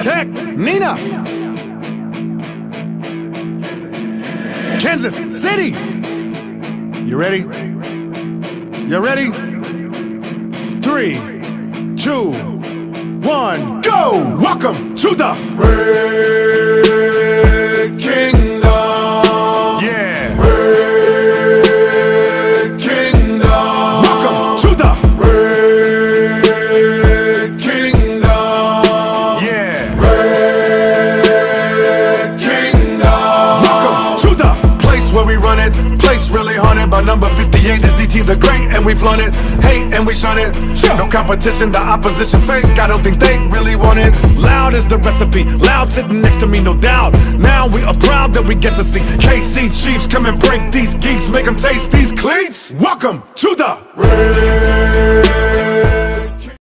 Tech, Nina, Kansas City. You ready? You ready? 3, 2, 1, go! Welcome to the Red Kingdom. Yeah. Red Kingdom. Welcome to the Red Kingdom. Yeah. Red Kingdom. Welcome to the place where we run it. Place really haunted by number 58 is DT the Great, and we flaunt it. Hate and we shun it. No competition, the opposition fake. I don't think they really want it. Loud is the recipe. Loud sitting next to me, no doubt. Now we are proud that we get to see KC Chiefs come and break these geeks, make them taste these cleats. Welcome to the Red